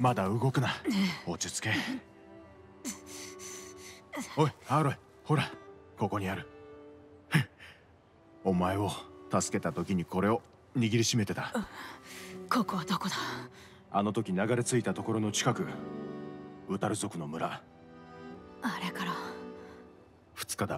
まだ動くな。落ち着け。おいアーロイ、ほらここにある。お前を助けた時にこれを握りしめてた。 ここはどこだ？ あの時流れ着いたところの近く、ウタル族の村。 あれから 2日だ。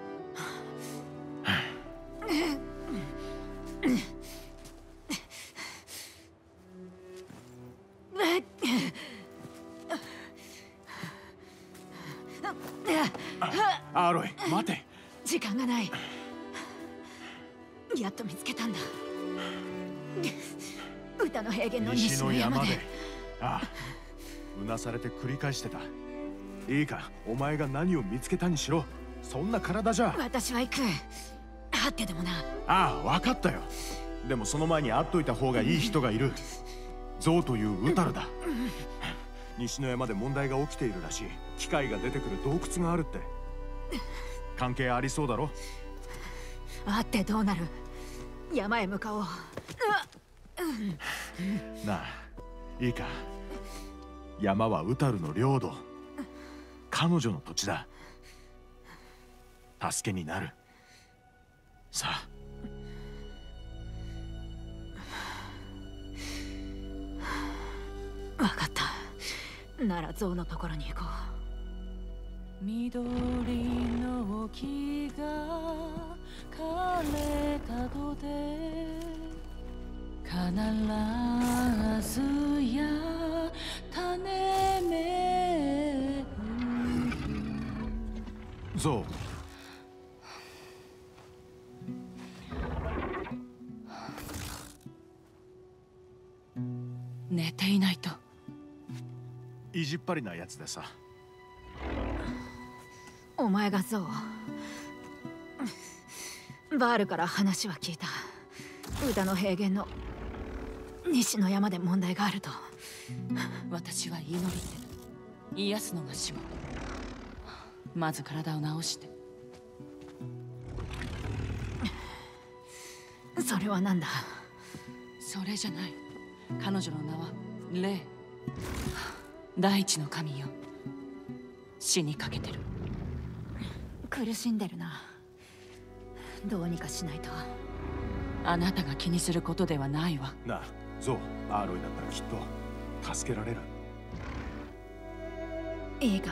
アーロイ、待て。 時間がない。やっと見つけたんだ。歌の平原の西の山で。 ああ、うなされて繰り返してた。いいか、お前が何を見つけたにしろ、そんな体じゃ。 私は行く。はってでもな。 ああ、分かったよ。でもその前に会っといた方がいい人がいる。ゾウというウタルだ。西の山で問題が起きているらしい。機械が出てくる洞窟があるって。関係ありそうだろ。 会ってどうなる？山へ向かおう。 なあ、いいか。山はウタルの領土。彼女の土地だ。助けになる。さあ。 分かった。ならゾウのところに行こう。 緑の木が枯れたとて必ずや種めゾウ。 寝ていないと。 意地っ張りなやつでさ。 お前がゾウ。バールから話は聞いた。歌の平原の西の山で問題があると。 私は祈りて癒すのが仕事。まず体を治して。 それは何だ？ それじゃない。彼女の名はレイ。大地の神よ。死にかけてる。 苦しんでるな。どうにかしないと。 あなたが気にすることではないわ。 なあ、ゾウ、アーロイだったらきっと助けられる。 いいか。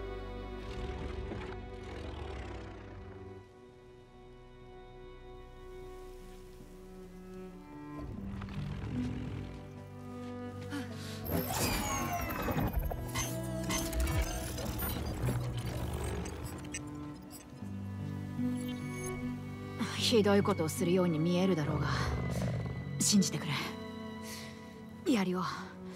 ひどいことをするように見えるだろうが、信じてくれ。槍を。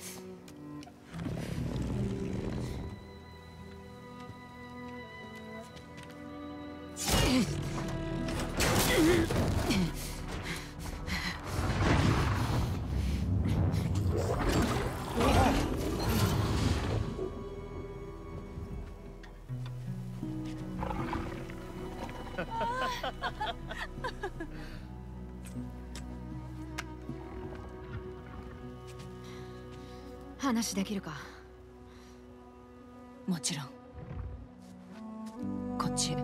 話できるか？ もちろん。こっちへ。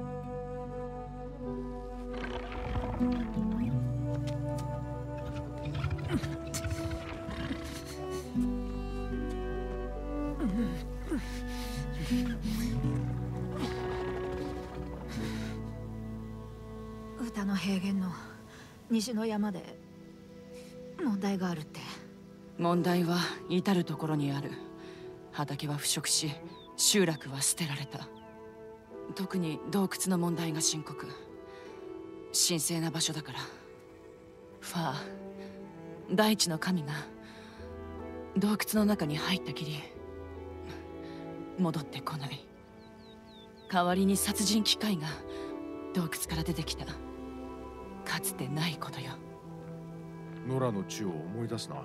歌の平原の西の山で問題があるって。 問題は至る所にある。畑は腐食し、集落は捨てられた。特に洞窟の問題が深刻。神聖な場所だから。ファー、大地の神が洞窟の中に入ったきり戻ってこない。代わりに殺人機械が洞窟から出てきた。かつてないことよ。 野良の地を思い出すな。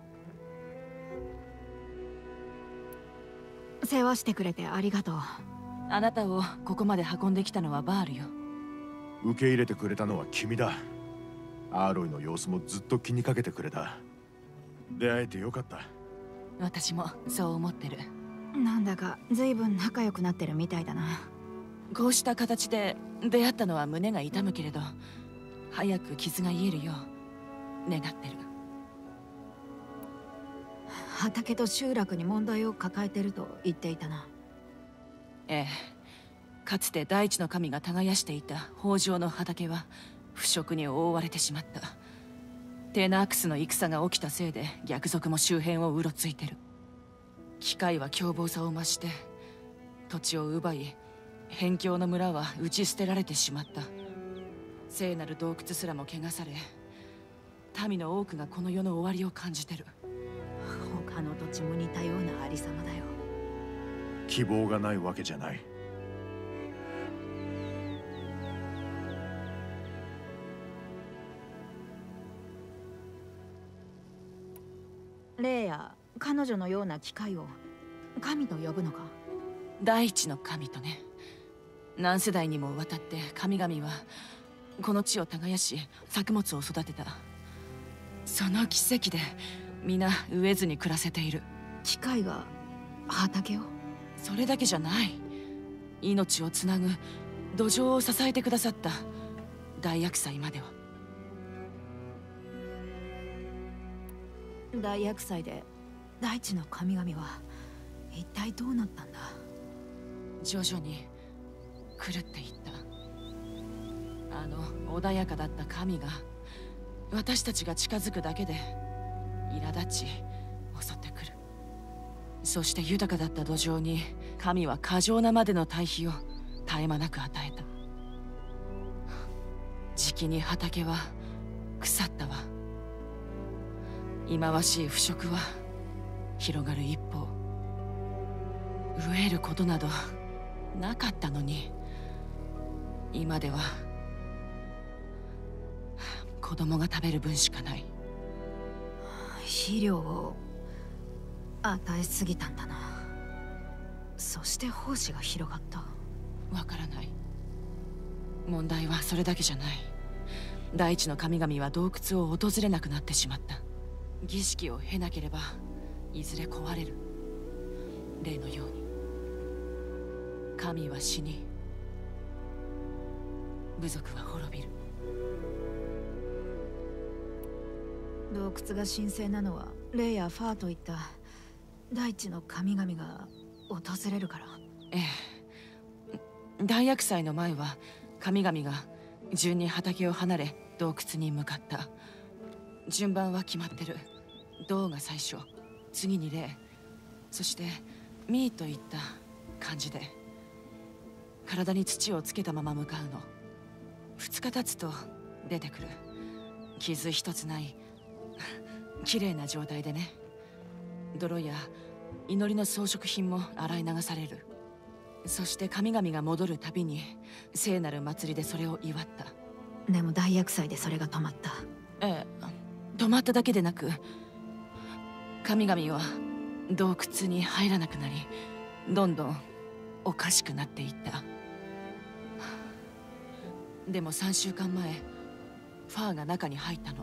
世話してくれてありがとう。 あなたをここまで運んできたのはバールよ。 受け入れてくれたのは君だ。アーロイの様子もずっと気にかけてくれた。出会えてよかった。 私もそう思ってる。 なんだか随分仲良くなってるみたいだな。 こうした形で出会ったのは胸が痛むけれど、早く傷が癒えるよう願ってる。 畑と集落に問題を抱えてると言っていたな。 ええ、かつて大地の神が耕していた豊穣の畑は腐食に覆われてしまった。テナークスの戦が起きたせいで逆賊も周辺をうろついてる。機械は凶暴さを増して土地を奪い、辺境の村は打ち捨てられてしまった。聖なる洞窟すらも汚され、民の多くがこの世の終わりを感じてる。 他の土地も似たようなありさまだよ。 希望がないわけじゃない。 レイや彼女のような機械を神と呼ぶのか？ 大地の神とね。何世代にもわたって神々はこの地を耕し作物を育てた。その奇跡で皆飢えずに暮らせている。 機械が畑を？ それだけじゃない。命をつなぐ土壌を支えてくださった大厄災までは。 大厄災で大地の神々は一体どうなったんだ？ 徐々に狂っていった。あの穏やかだった神が私たちが近づくだけで苛立ち襲ってくる。そして豊かだった土壌に神は過剰なまでの対比を絶え間なく与えた。じきに畑は腐ったわ。忌まわしい腐食は広がる一方、飢えることなどなかったのに、今では子供が食べる分しかない。 肥料を与えすぎたんだな。そして胞子が広がった。 わからない。問題はそれだけじゃない。大地の神々は洞窟を訪れなくなってしまった。儀式を経なければいずれ壊れる。例のように神は死に、部族は滅びる。 洞窟が神聖なのはレイやファーといった大地の神々が訪れるから。 ええ、大厄災の前は神々が順に畑を離れ洞窟に向かった。順番は決まってる。銅が最初、次に霊、そしてミーといった感じで体に土をつけたまま向かうの。2日経つと出てくる。傷一つない綺麗な状態でね。泥や祈りの装飾品も洗い流される。そして神々が戻るたびに聖なる祭りでそれを祝った。 でも大厄災でそれが止まった。 ええ、止まっただけでなく神々は洞窟に入らなくなり、どんどんおかしくなっていった。でも3週間前、ファーが中に入ったの。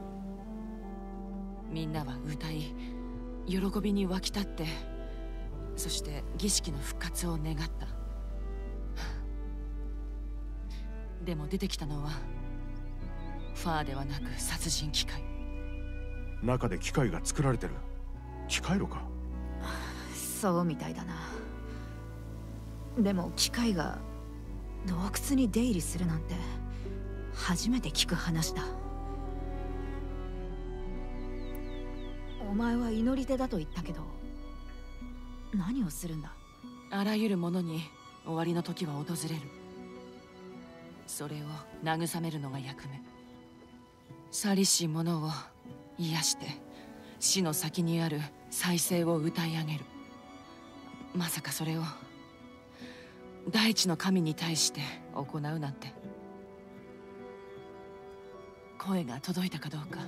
みんなは歌い、喜びに沸き立って、そして儀式の復活を願った。でも出てきたのはファーではなく殺人機械。 中で機械が作られてる。機械炉か？ そうみたいだな。でも機械が洞窟に出入りするなんて初めて聞く話だ。お前は祈り手だと言ったけど何をするんだ？ あらゆるものに終わりの時は訪れる。それを慰めるのが役目。寂しいものを癒して死の先にある再生を歌い上げる。まさかそれを大地の神に対して行うなんて。声が届いたかどうか。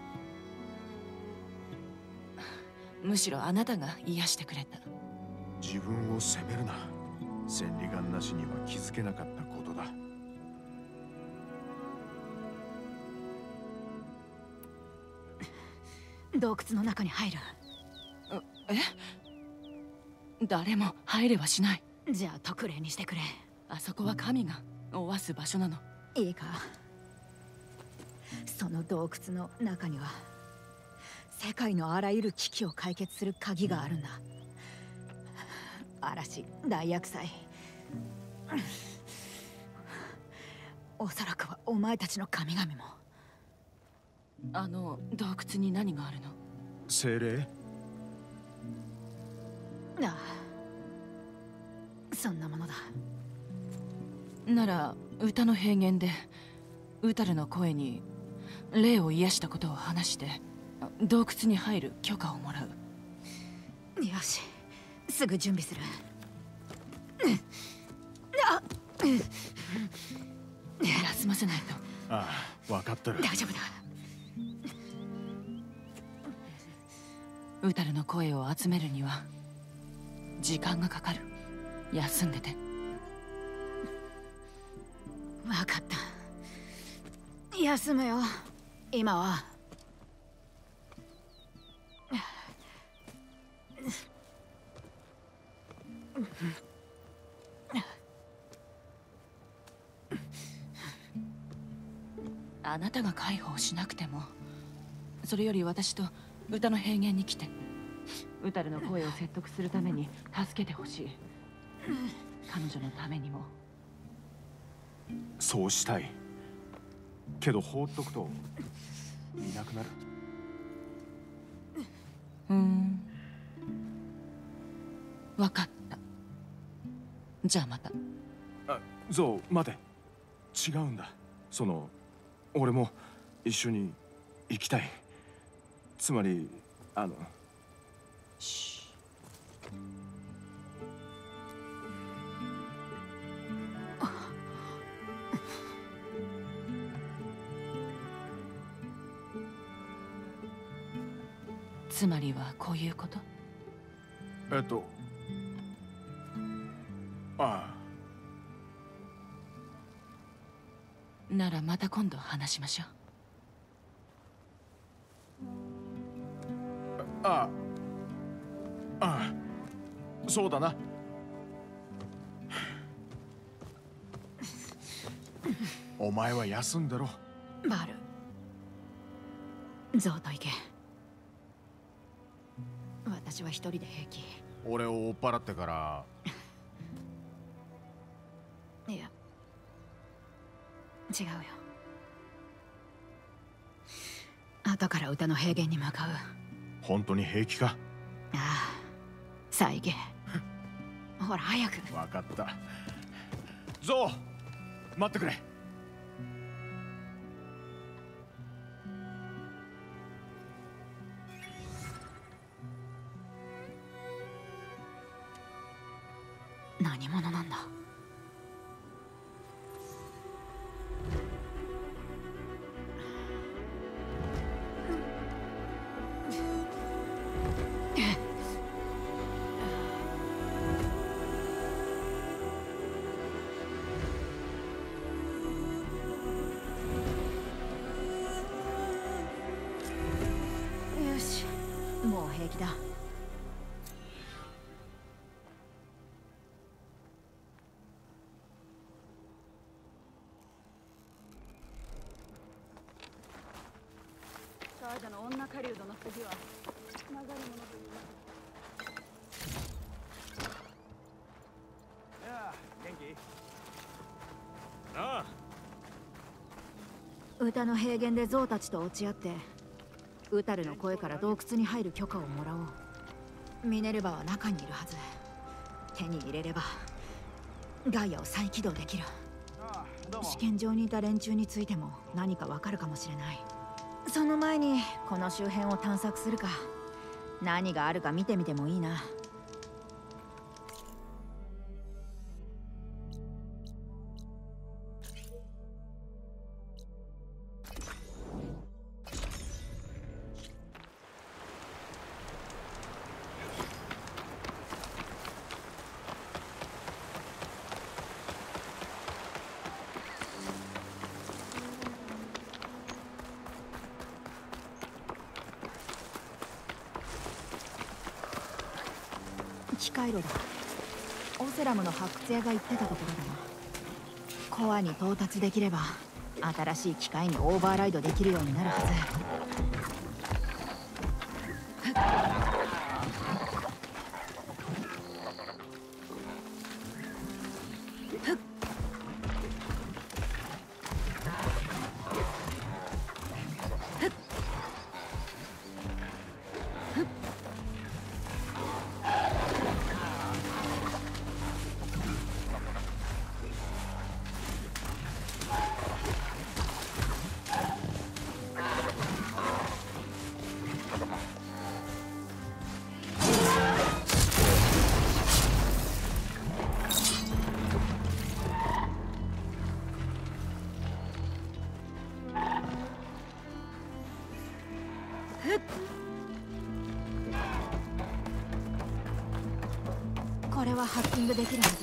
むしろあなたが癒してくれた。 自分を責めるな。千里眼なしには気づけなかったことだ。 洞窟の中に入る。 誰も入れはしない。 じゃあ特例にしてくれ。 あそこは神がおわす場所なの。 いいか、その洞窟の中には世界のあらゆる危機を解決する鍵があるんだ。嵐、大厄災、おそらくはお前たちの神々も。 あの洞窟に何があるの？ 精霊？ ああ、そんなものだ。 なら歌の平原でウタルの声に霊を癒したことを話して洞窟に入る許可をもらう。 よし、すぐ準備する。 休ませないと。 ああ、分かってる。 大丈夫だ。 ウタルの声を集めるには時間がかかる。休んでて。 分かった。休むよ、今は。 あなたが介抱しなくても、それより私と歌の平原に来てウタルの声を説得するために助けてほしい。彼女のためにも。 そうしたいけど放っとくといなくなる。 分かった。じゃあまた。 あ、ゾウ待て。違うんだ。俺も一緒に行きたい。つまりシつまりはこういうこと？ ああ。ならまた今度話しましょう。 ああ、そうだな。お前は休んでろ。 バル、ゾウと行け。私は一人で平気。 俺を追っ払ってから。 いや、違うよ。後から歌の平原に向かう。 本当に平気か？ ああ、さあ行け。ほら早く。 分かった。ゾウ、待ってくれ。 何者なんだ？よし、もう平気だ。 サージャの女狩人の次は流れ物というやあ、元気？ああ。 歌の平原でゾウたちと落ち合って、ウタルの声から洞窟に入る許可をもらおう。ミネルヴァは中にいるはず。手に入れればガイアを再起動できる。試験場にいた連中についても何かわかるかもしれない。その前にこの周辺を探索するか。何があるか見てみてもいいな。 機回路だ。オセラムの発掘屋が言ってたところだな。コアに到達できれば新しい機械にオーバーライドできるようになるはず。これはハッキングできるはず。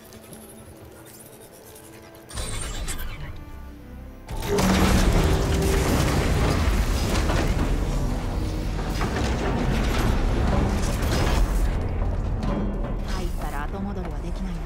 入ったら後戻りはできないな。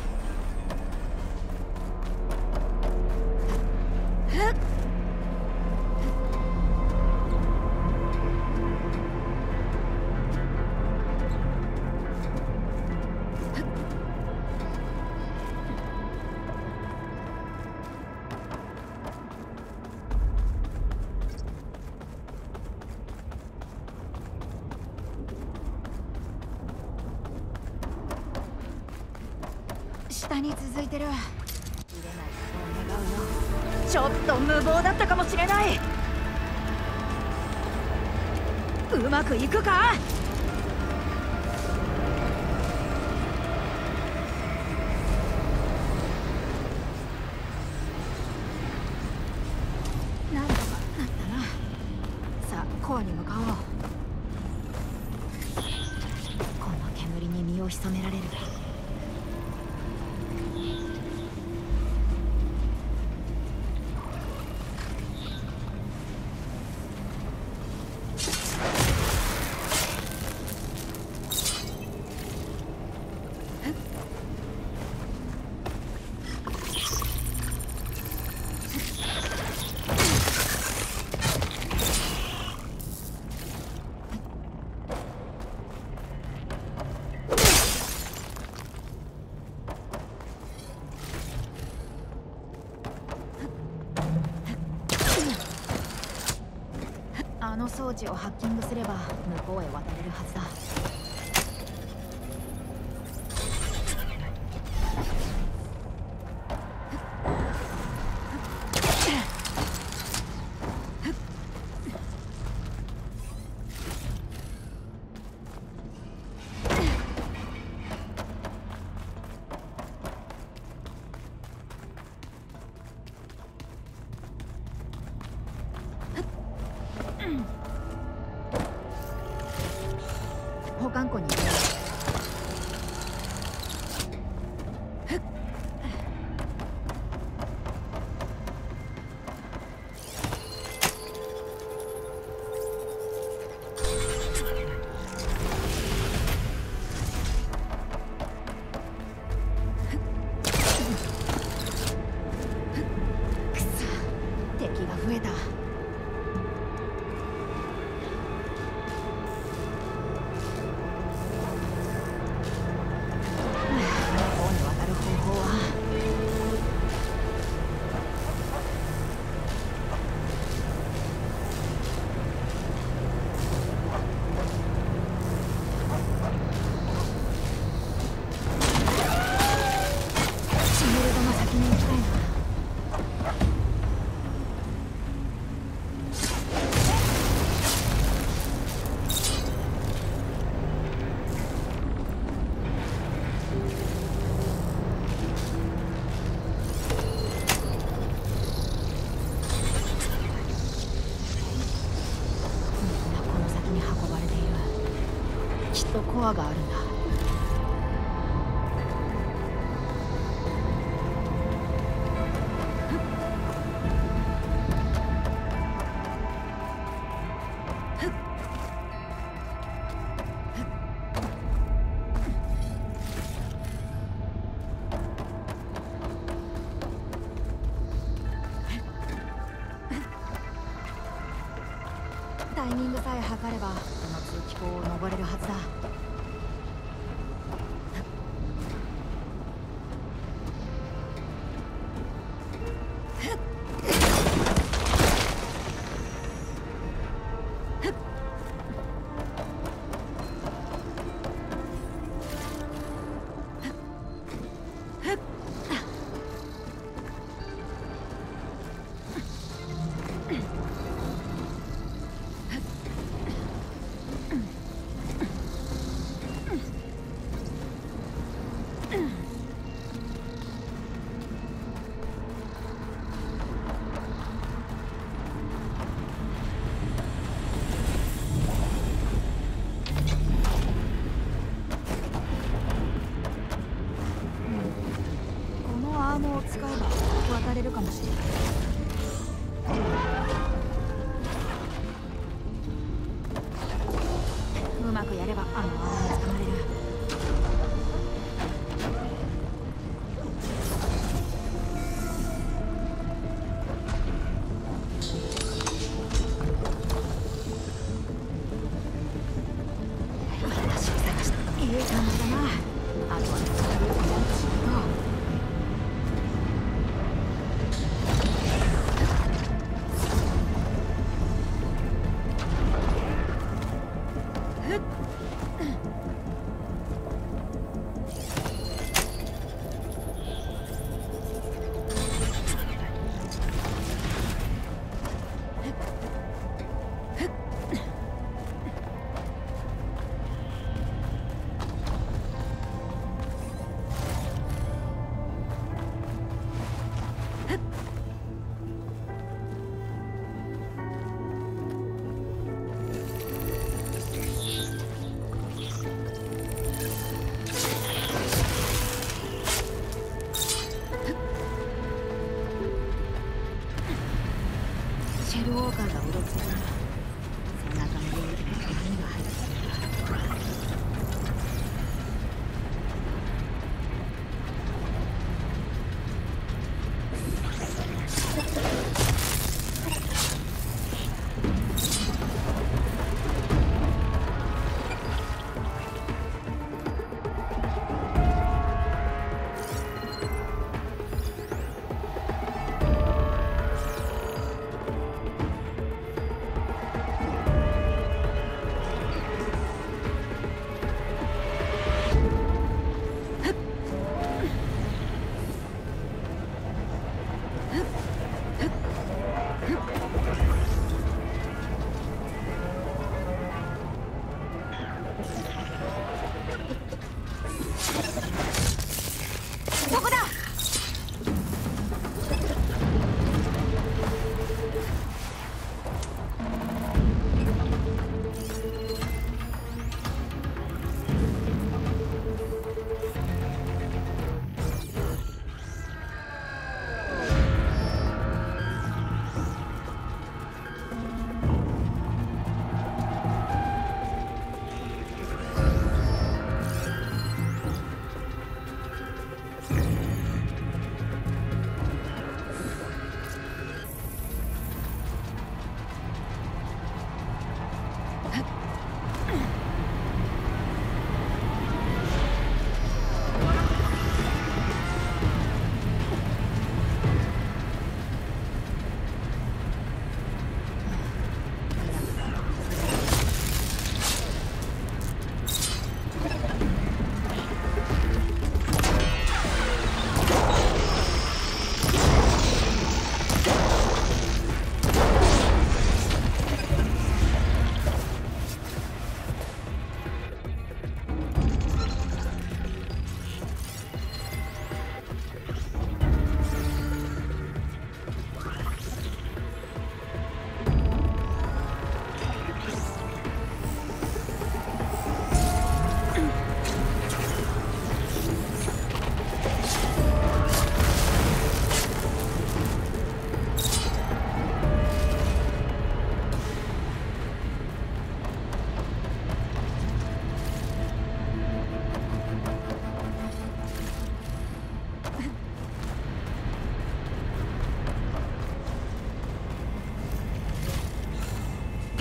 下に続いてる。入れないことを願うよ。ちょっと無謀だったかもしれない。うまくいくか。なんとかなったな。さあコアに向かおう。この煙に身を潜められる。あの装置をハッキングすれば向こうへ渡れるはずだ。保管庫に入れよう。くそ、敵が増えた。コアがあるんだ。 タイミングさえ測ればこの通気口を登れるはずだ。アームを使えば渡れるかもしれない。うまくやればあのアームに捕まれる。私を探したいい感じだな。あとはジャンプしないと。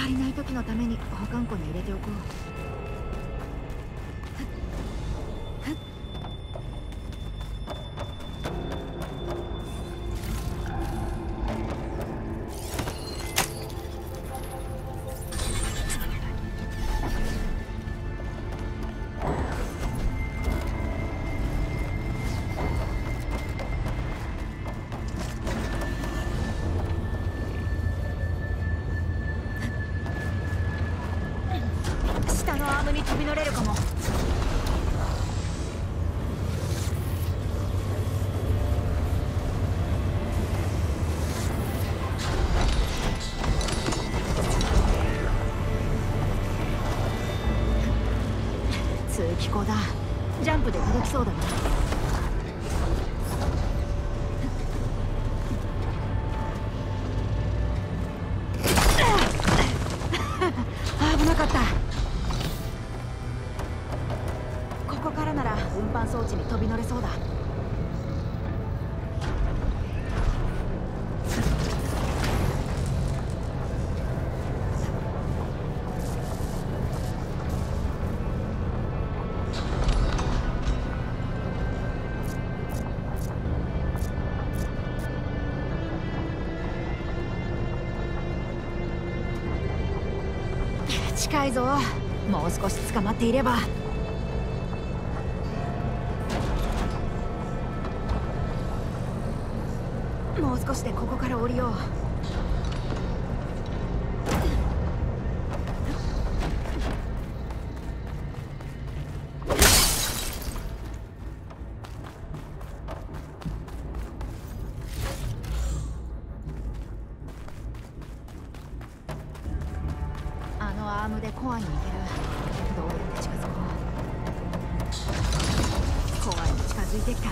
足りない時のために保管庫に入れておこう。下のアームに飛び乗れるかも。通気口だ。ジャンプで届きそうだな。危なかった。ここからなら運搬装置に飛び乗れそうだ。近いぞ。もう少し捕まっていれば。もう少しでここから降りよう。あのアームでコアに行ける。どうやって近づこう。コアに近づいてきた。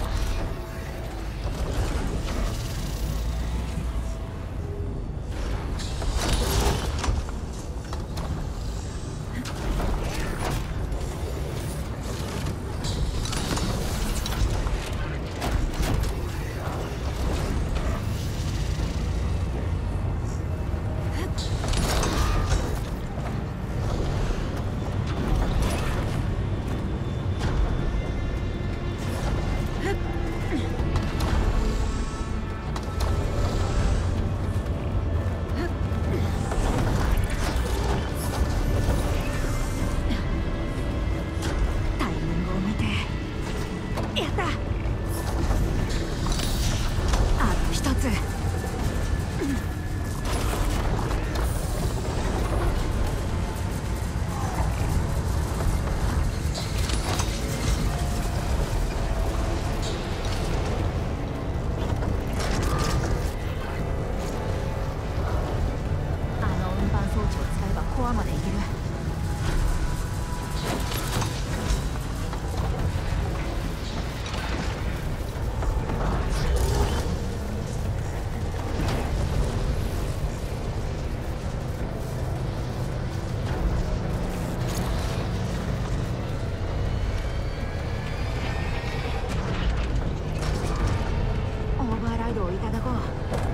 コアまで行ける。オーバーライドをいただこう。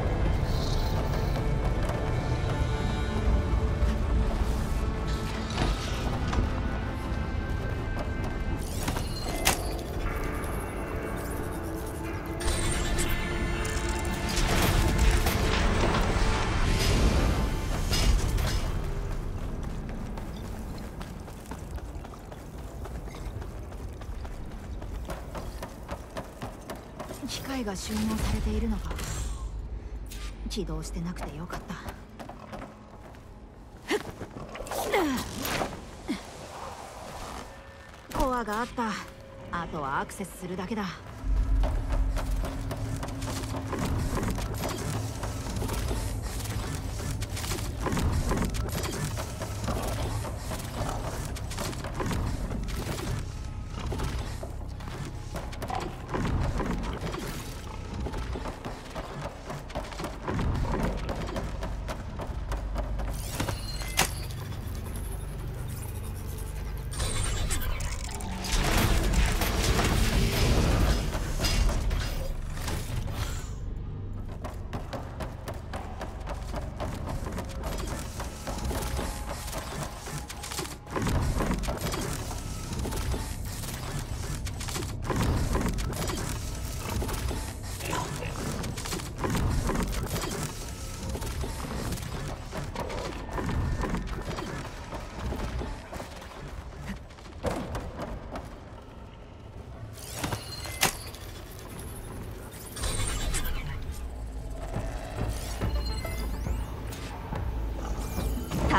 機械が収納されているのか。起動してなくてよかった。コアがあった。あとはアクセスするだけだ。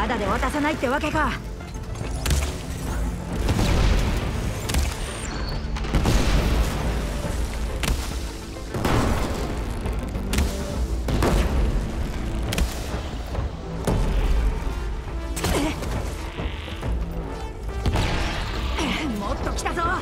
だで渡さないってわけか。もっと来たぞ。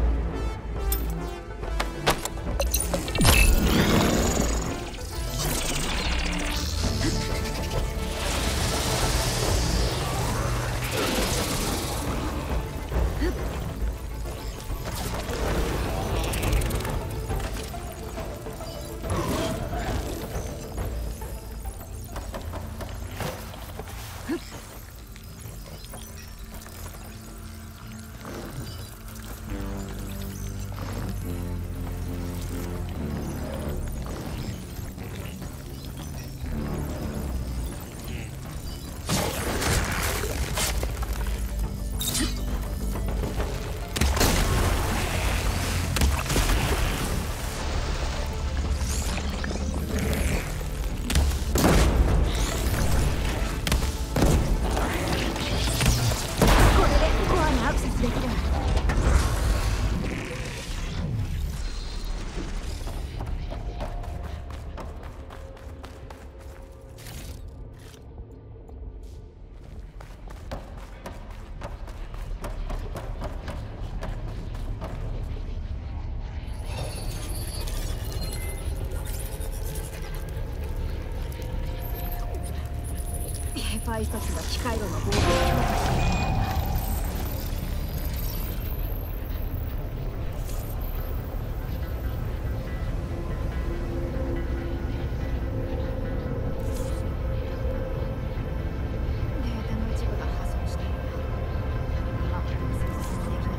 ヘファイスタスが機械炉の防御を強化している。データの一部が破損している。今はどうすることもできない。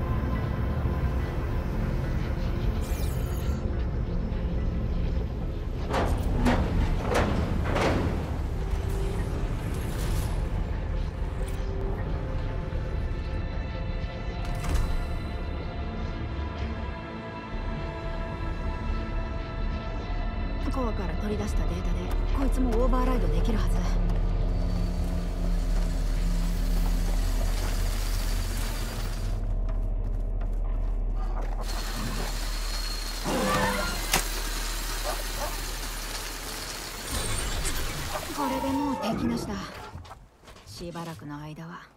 コアから取り出したデータでこいつもオーバーライドできるはず。これでもう敵なしだ。しばらくの間は。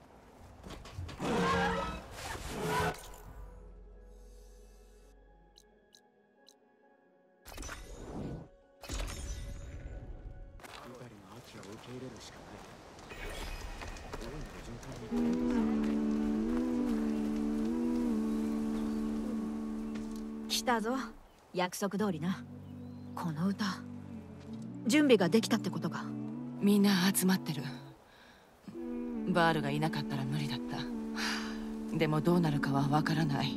来たぞ。約束通りな。この歌準備ができたってことか。 みんな集まってる。バールがいなかったら無理だった。でもどうなるかはわからない。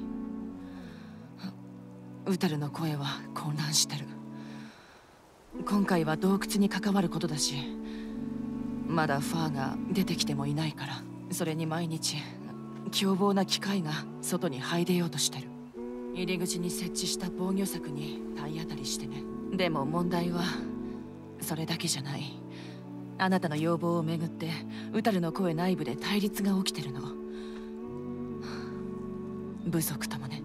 ウタルの声は混乱してる。今回は洞窟に関わることだし、まだファーが出てきてもいないから。それに毎日凶暴な機械が外に這い出ようとしてる。入り口に設置した防御柵に体当たりしてね。でも問題はそれだけじゃない。あなたの要望をめぐってウタルの声内部で対立が起きてるの。部族ともね。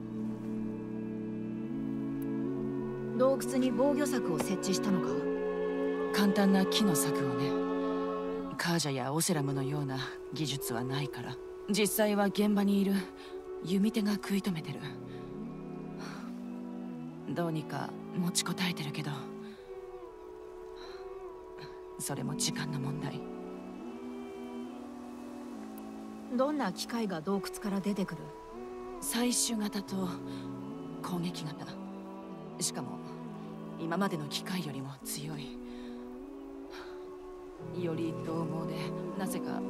洞窟に防御柵を設置したのか。 簡単な木の柵をね。カージャやオセラムのような技術はないから。実際は現場にいる弓手が食い止めてる。どうにか持ちこたえてるけど、それも時間の問題。 どんな機械が洞窟から出てくる？ 採取型と攻撃型。しかも今までの機械よりも強い。より獰猛で、なぜか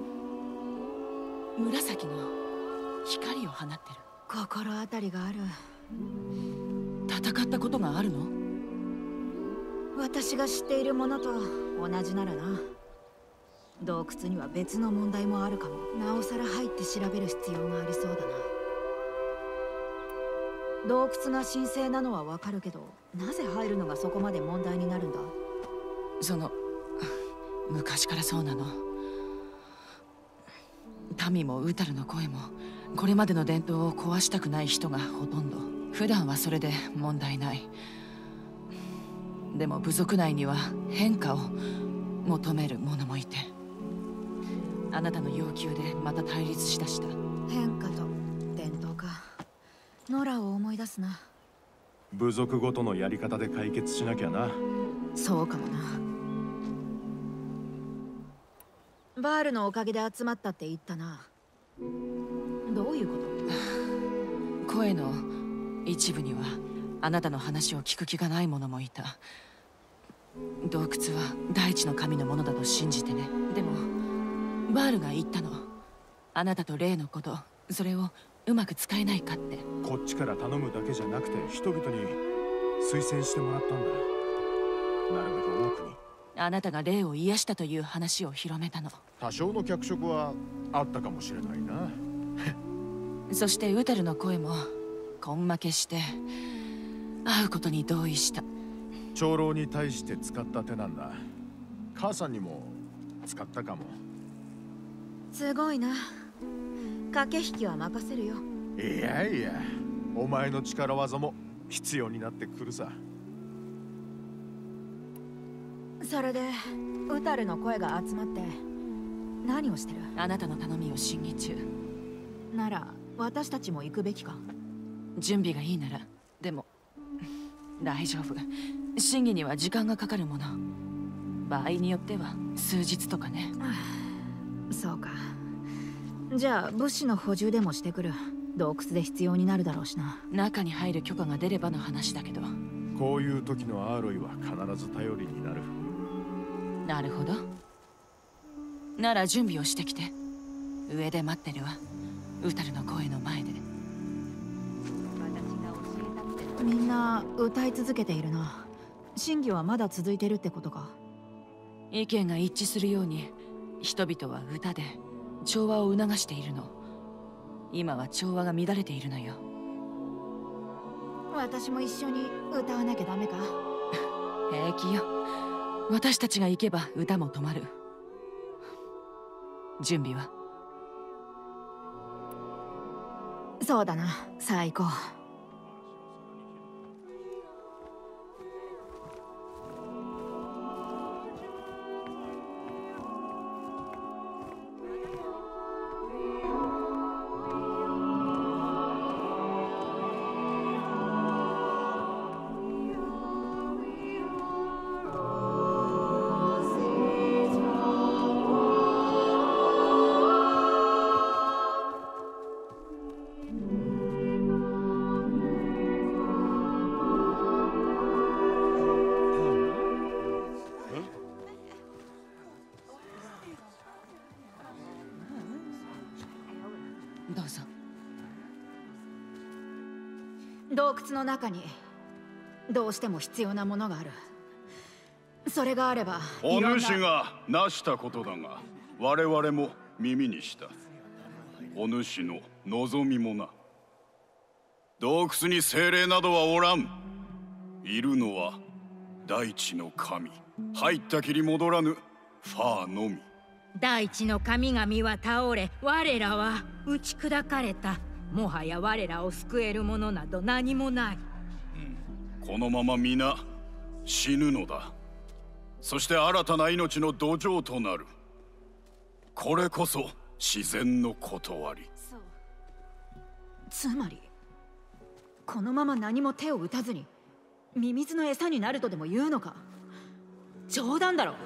紫の光を放ってる。 心当たりがある。 戦ったことがあるの？ 私が知っているものと同じならな。洞窟には別の問題もあるかも。なおさら入って調べる必要がありそうだな。洞窟が神聖なのはわかるけど、なぜ入るのがそこまで問題になるんだ？ 昔からそうなの。 民もウタルの声もこれまでの伝統を壊したくない人がほとんど。普段はそれで問題ない。でも部族内には変化を求める者もいて、あなたの要求でまた対立しだした。 変化と伝統か。ノラを思い出すな。 部族ごとのやり方で解決しなきゃな。 そうかもな。バールのおかげで集まったって言ったな。どういうこと？ 声の一部にはあなたの話を聞く気がない者もいた。洞窟は大地の神のものだと信じてね。でもバールが言ったの。あなたと霊のこと、それをうまく使えないかって。 こっちから頼むだけじゃなくて人々に推薦してもらったんだ。なるべく多くに。 あなたが霊を癒したという話を広めたの。 多少の脚色はあったかもしれないな。 そしてウタルの声も根負けして会うことに同意した。 長老に対して使った手なんだ。母さんにも使ったかも。 すごいな。駆け引きは任せるよ。 いやいや、お前の力技も必要になってくるさ。 それでウタルの声が集まって何をしてる？ あなたの頼みを審議中。 なら私たちも行くべきか？ 準備がいいなら。でも大丈夫。審議には時間がかかるもの。場合によっては数日とかね。 そうか。じゃあ物資の補充でもしてくる。洞窟で必要になるだろうしな。 中に入る許可が出ればの話だけど。 こういう時のアーロイは必ず頼りになる。 なるほど。なら準備をしてきて。上で待ってるわ。ウタルの声の前で。 みんな歌い続けているな。審議はまだ続いてるってことか？ 意見が一致するように人々は歌で調和を促しているの。今は調和が乱れているのよ。 私も一緒に歌わなきゃダメか？ 平気よ。私たちが行けば歌も止まる。準備は？ そうだな。さあ行こう。 どうぞ。 洞窟の中にどうしても必要なものがある。それがあればお主が成したことだが我々も耳にした。お主の望みもな。洞窟に精霊などはおらん。いるのは大地の神、入ったきり戻らぬファーのみ。 大地の神々は倒れ、我らは打ち砕かれた。もはや我らを救えるものなど何もない。 このまま皆死ぬのだ。そして新たな命の土壌となる。これこそ自然の断り。 つまりこのまま何も手を打たずにミミズの餌になるとでも言うのか？冗談だろ。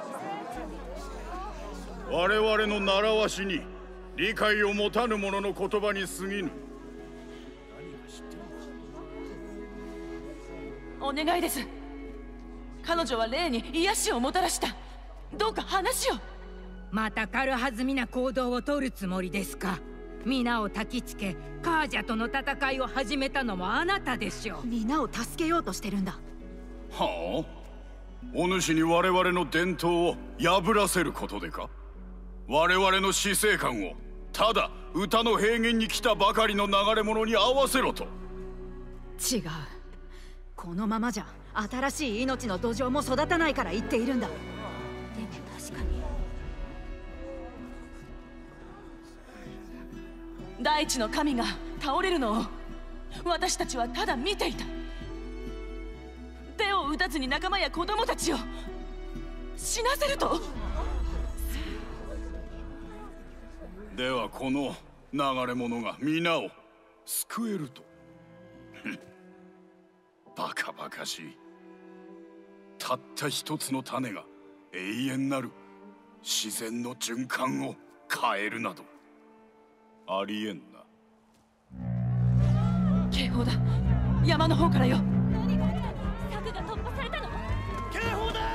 我々の習わしに理解を持たぬ者の言葉に過ぎぬ。 お願いです。彼女は霊に癒しをもたらした。どうか話を。 また軽はずみな行動を取るつもりですか？皆を焚きつけカージャとの戦いを始めたのもあなたでしょう。 皆を助けようとしてるんだ。 はあ？お主に我々の伝統を破らせることでか？我々の死生観をただ歌の平原に来たばかりの流れ物に合わせろと？ 違う。このままじゃ新しい命の土壌も育たないから言っているんだ。でも確かに大地の神が倒れるのを私たちはただ見ていた。手を打たずに仲間や子供たちを死なせると。 ではこの流れ者が皆を救えると。バカバカしい。たった一つの種が永遠なる自然の循環を変えるなどありえんな。 警報だ。山の方からよ。 柵が突破されたの。 警報だ。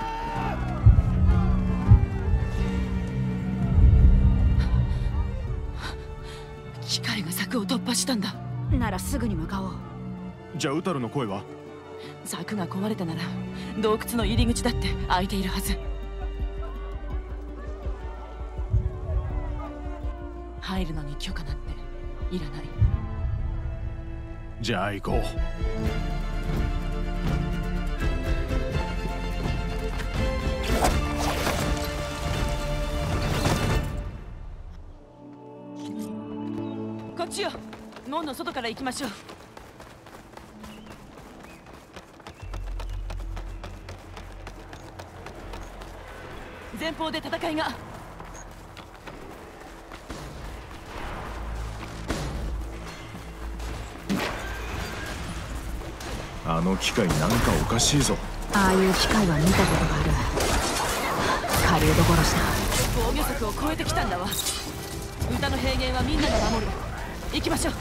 機械が柵を突破したんだ。 ならすぐに向かおう。 じゃあウタルの声は？ 柵が壊れたなら洞窟の入り口だって開いているはず。入るのに許可なんていらない。 じゃあ行こう。 こっちよ。門の外から行きましょう。前方で戦いが。 あの機械なんかおかしいぞ。 ああいう機械は見たことがある。狩人殺しだ。 防御策を超えてきたんだわ。歌の平原はみんなが守る。行きましょう。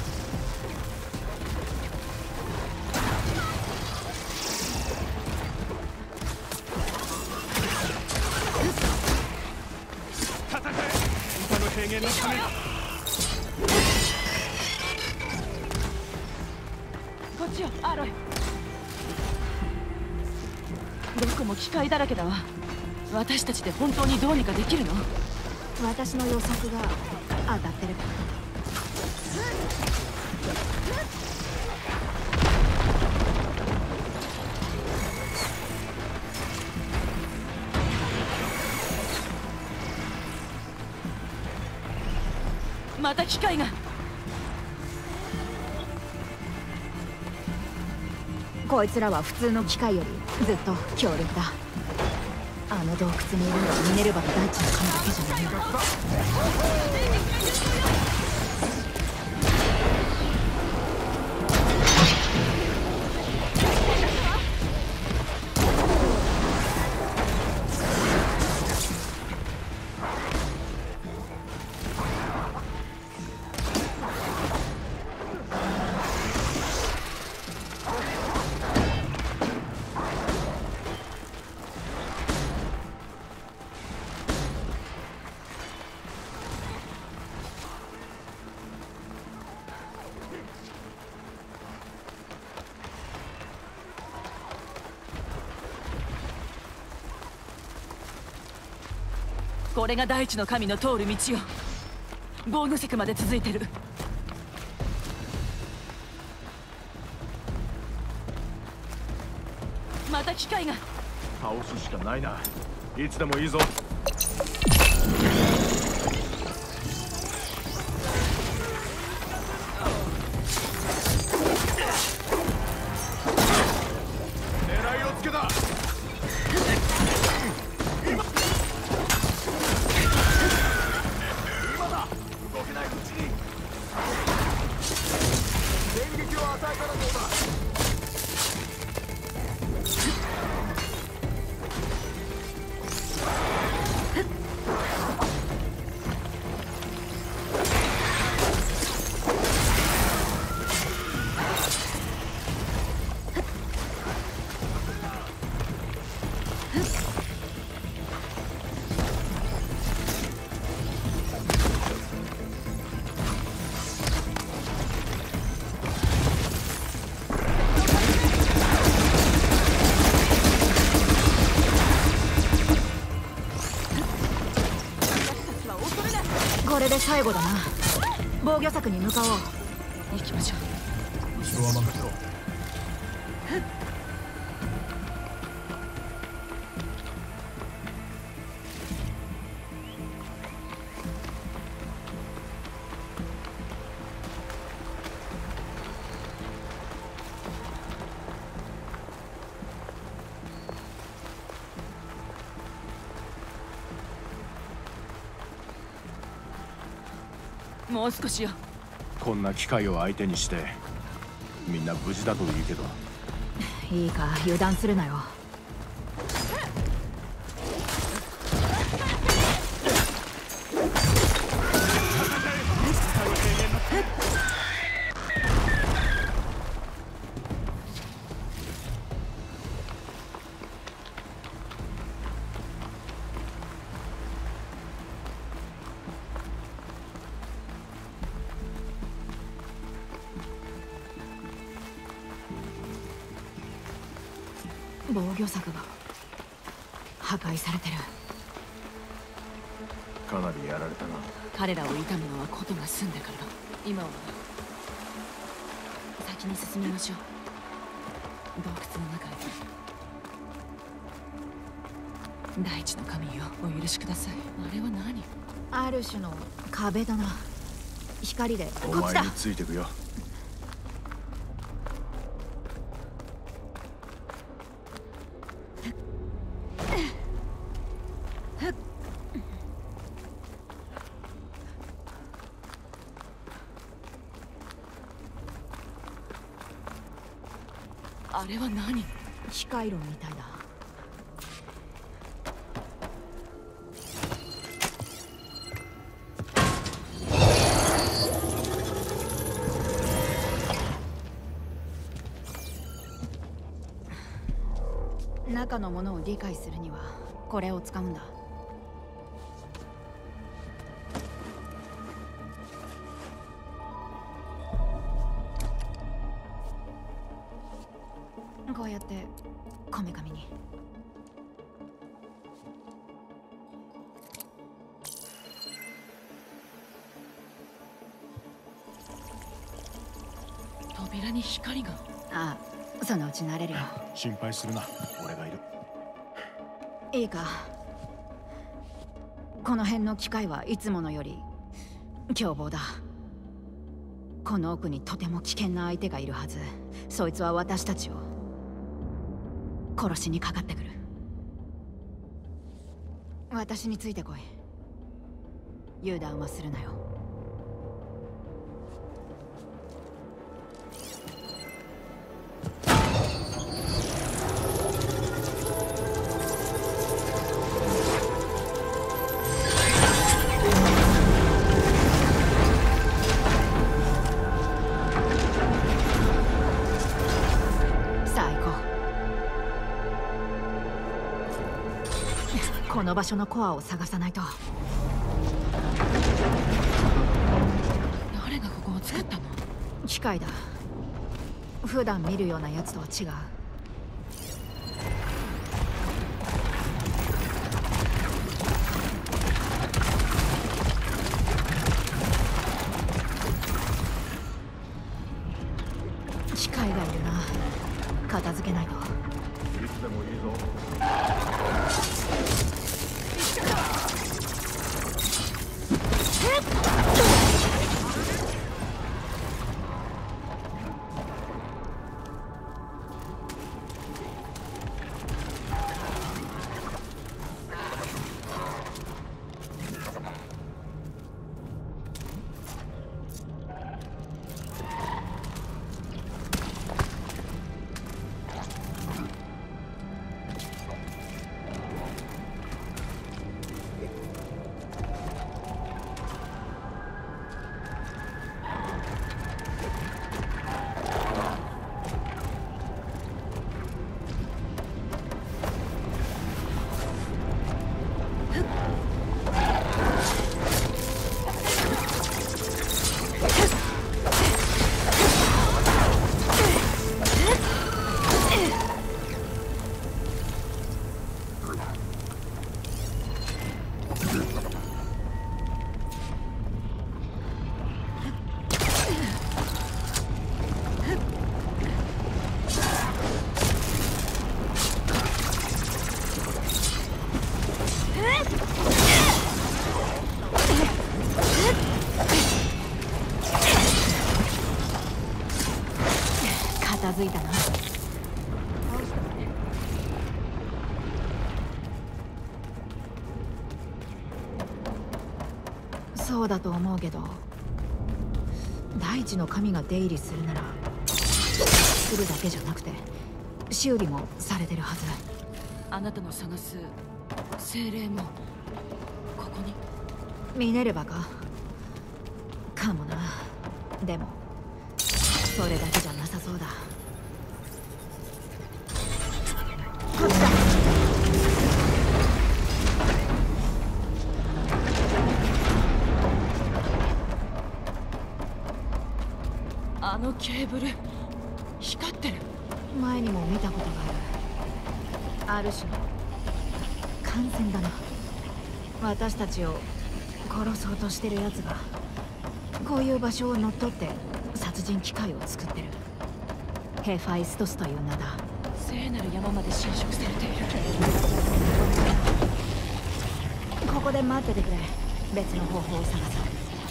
戦え。歌の平原のため。 こっちよ、アロイ。どこも機械だらけだわ。私たちで本当にどうにかできるの？ 私の予測が当たってる。 また機械が。 こいつらは普通の機械よりずっと強力だ。あの洞窟にいるのはミネルヴァと大地の神だけじゃないよ。 これが大地の神の通る道よ。防御柵まで続いてる。また機械が。 倒すしかないな。いつでもいいぞ。狙いをつけた。今だ。動けないうちに電撃を与えたらどうだ。 これで最後だな。防御柵に向かおう。 行きましょう。 後ろは任せろ。 もう少しよ。 こんな機械を相手にしてみんな無事だといいけど。 いいか、油断するなよ。防御柵が破壊されてる。 かなりやられたな。 彼らを痛むのはことが済んでからだ。今は先に進みましょう。洞窟の中へ。大地の神よ、お許しください。あれは何？ ある種の壁だな。光でこっちだ。 お前についてくよ。 あれは何？ 機械論みたいだ。中のものを理解するにはこれを使うんだ。こうやってこめかみに。 扉に光が。 ああ、そのうち慣れるよ。 心配するな、俺がいる。 いいか、この辺の機械はいつものより凶暴だ。この奥にとても危険な相手がいるはず。そいつは私たちを殺しにかかってくる。私についてこい。油断はするなよ。この場所のコアを探さないと。 誰がここを作ったの？ 機械だ。普段見るようなやつとは違う。機械がいるな。片付けないと。 いつでもいいぞ。片付いたな。そうだと思うけど、 大地の神が出入りするなら作るだけじゃなくて修理もされてるはず。 あなたの探す精霊もここに。 ミネルヴァかもな。でもそれだけじゃなさそうだ。こっちだ。 あのケーブル光ってる。 前にも見たことがある。ある種の感染だな。私たちを殺そうとしてるやつがこういう場所を乗っ取って殺人機械を作ってる。ヘファイストスという名だ。 聖なる山まで侵食されている。 ここで待っててくれ。別の方法を探す。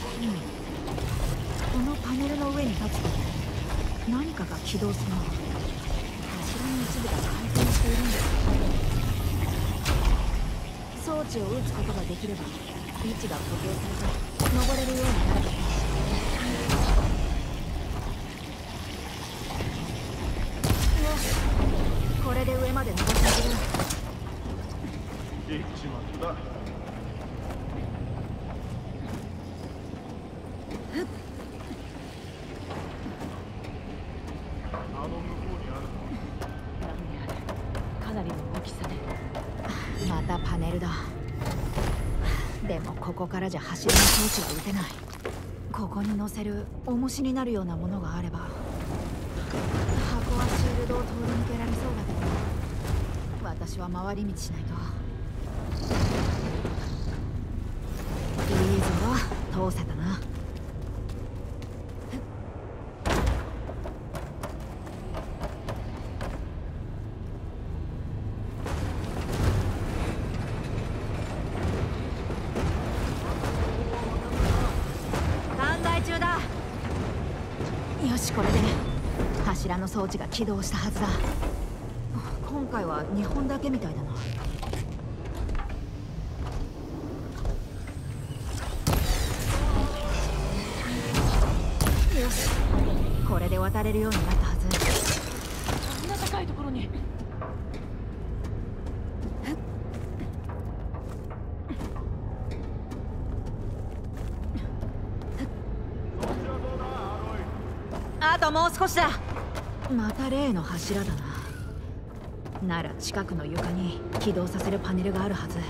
このパネルの上に立つと何かが起動するの。柱の一部が回転しているんです。装置を撃つことができれば位置が固定されて登れるようになる。よし、これで上まで登っていける。 行っちまった。 かなりの大きさね。 またパネルだ。でもここからじゃ柱の装置は撃てない。ここに乗せる重しになるようなものがあれば箱はシールドを通り抜けられそうだけど、私は回り道しないと。いいぞ、通せたな。よし、これで柱の装置が起動したはずだ。今回は2本だけみたいだな。よし、これで渡れるようになったはず。 こんな高いところに。 あともう少しだ。また例の柱だな。なら近くの床に起動させるパネルがあるはず。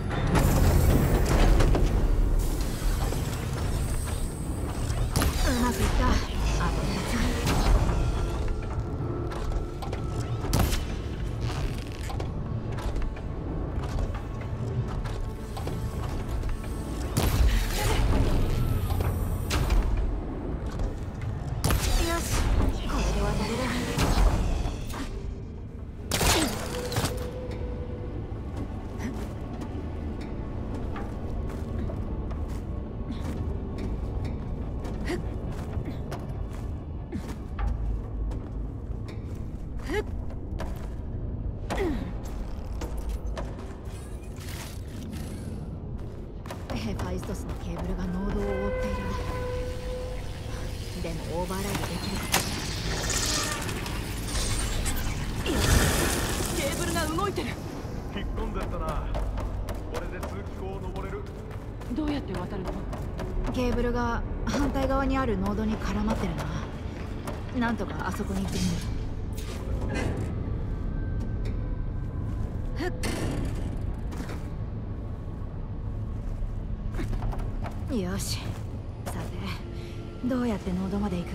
うまくいった。あと2つ。ヘファイストスのケーブルがノードを覆っている。でもオーバーライドできるかも。 ケーブルが動いてる。 引っ込んでったな。これで通気口を登れる。 どうやって渡るの？ ケーブルが反対側にあるノードに絡まってるな。なんとかあそこに行ってみる。よし、さてどうやってノードまで行く？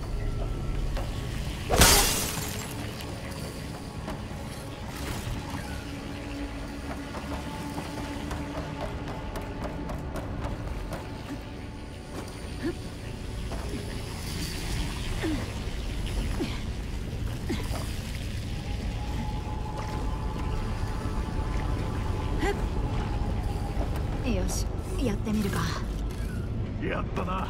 よし、やってみるか。 やったな。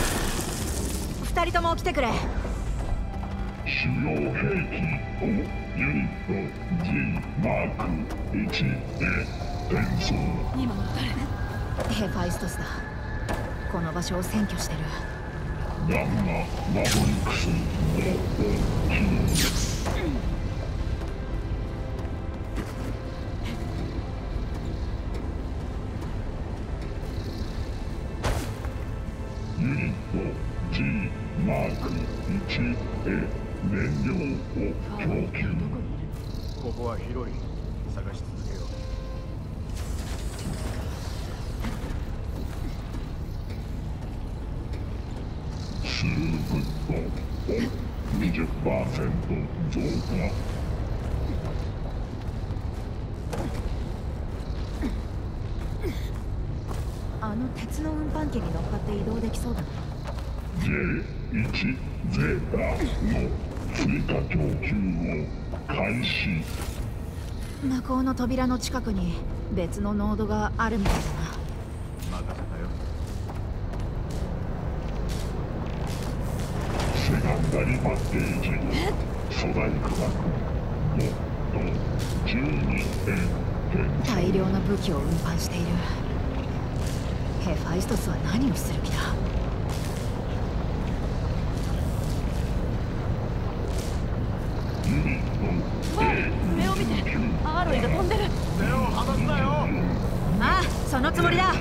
2人とも来てくれ。 主要兵器をユニット G マーク1で転送。 今の誰？ ヘファイストスだ。この場所を占拠してる。 ガンママトリックスドットキユニット G マーク1へ燃料を供給。 ここは広い。探し続けよう。 スルーブッドを 20% 増加。 あの鉄の運搬機に乗っかって移動できそうだな。 J1 ゼータの追加供給を開始。 向こうの扉の近くに別のノードがあるみたいだな。 任せたよ。 セカンダリバッテージ粗大価格5と12円転大量の武器を運搬している。ヘファイストスは何をする気だ。 ユニット A 上を見て、アーロイが飛んでる。 手を離すなよ。 ああ、そのつもりだ。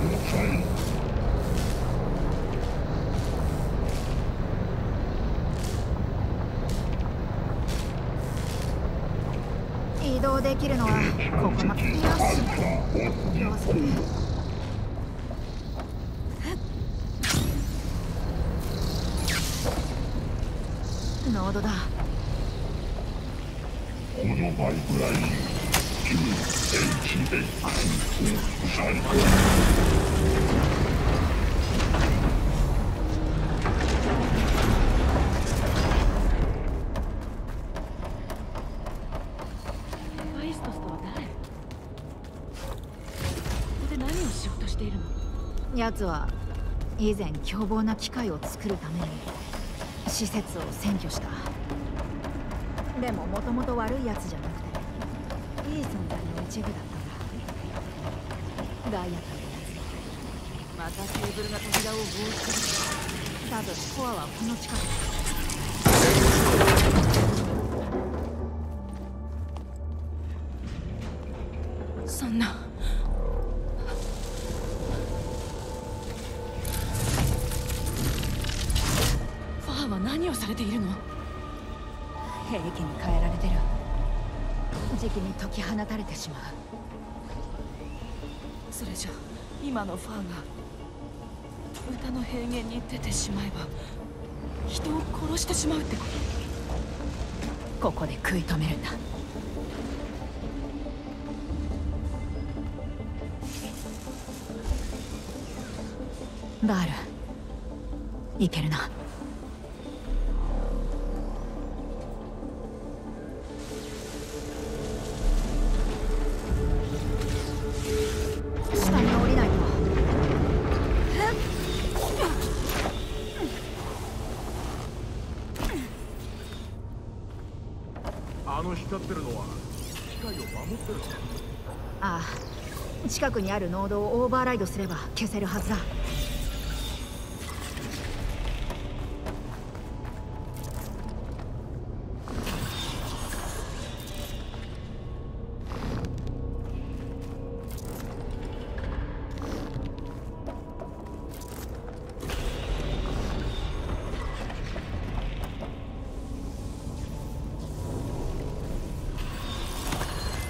移動できるのはここまで。よし、要するにノードだ。 このパイプライン QHX を再開。 ファイストスとは誰？ここで何をしようとしているの？ 奴は以前凶暴な機械を作るために施設を占拠した。でももともと悪い奴じゃなくていい存在の一部だったんだ。ガイアというまたテーブルが扉を覆ってる。 多分コアはこの近くだ。 そんな。ファーは何をされているの？ 兵器に変えられてる。時期に解き放たれてしまう。 それじゃ今のファーが歌の平原に出てしまえば人を殺してしまうってこと？ ここで食い止めるんだ。バール、いけるな。下に降りないと。 あの光ってるのは機械を守ってる。 ああ、近くにあるノードをオーバーライドすれば消せるはずだ。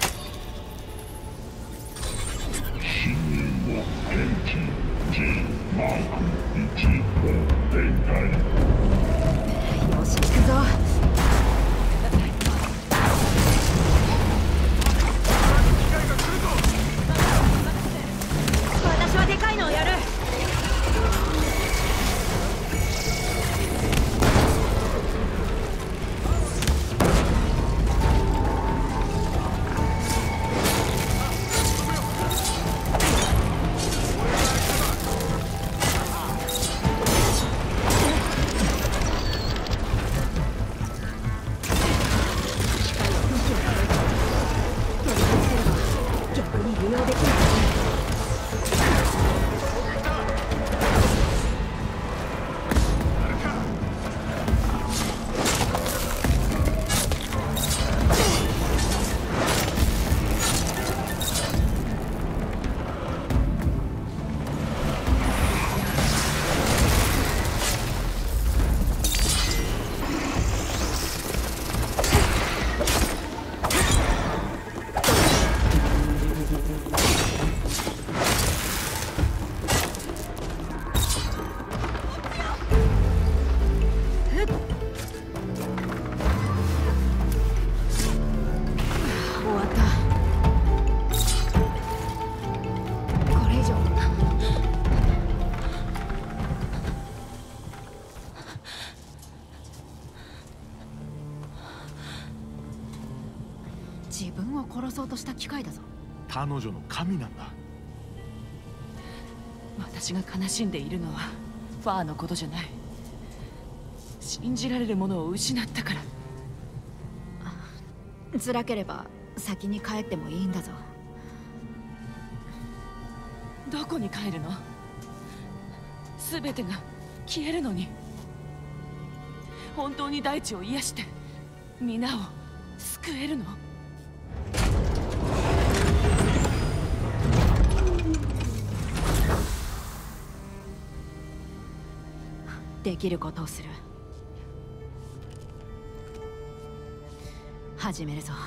侵入を検知 G 利用できる。自分を殺そうとした機械だぞ。 彼女の神なんだ。 私が悲しんでいるのはファーのことじゃない。信じられるものを失ったから。 辛ければ先に帰ってもいいんだぞ。 どこに帰るの？全てが消えるのに。本当に大地を癒して皆を救えるの？ できることをする。始めるぞ。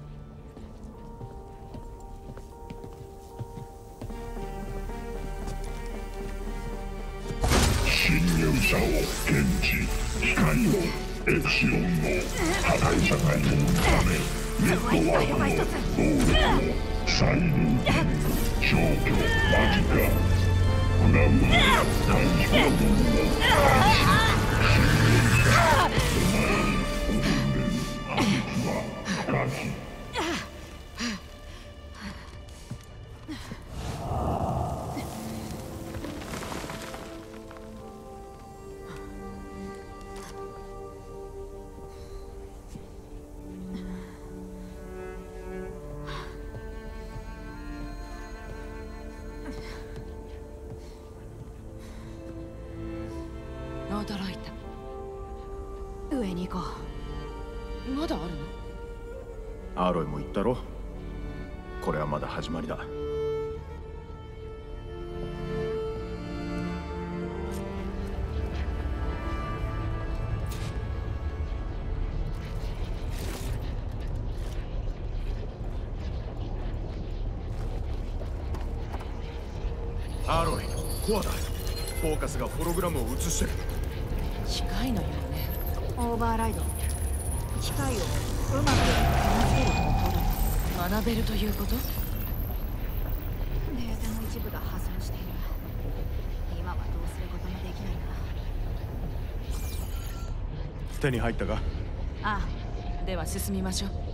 侵入者を検知、機械をエクシオンの破壊者がいるため、ネットワークの能力を再ルーティング、消去間近、プラムで短時間分を開始。侵入者、お前に踊れるハンスは不可避。 驚いた。 上に行こう。まだあるの？ アロイも言ったろ。これはまだ始まりだ。アロイ、コアだ。フォーカスがホログラムを映してる。 機械のようね。 オーバーライド。機械をうまく学べる方法だ。 学べるということ？ データの一部が破損している。今はどうすることもできないな。 手に入ったか？ ああ、では進みましょう。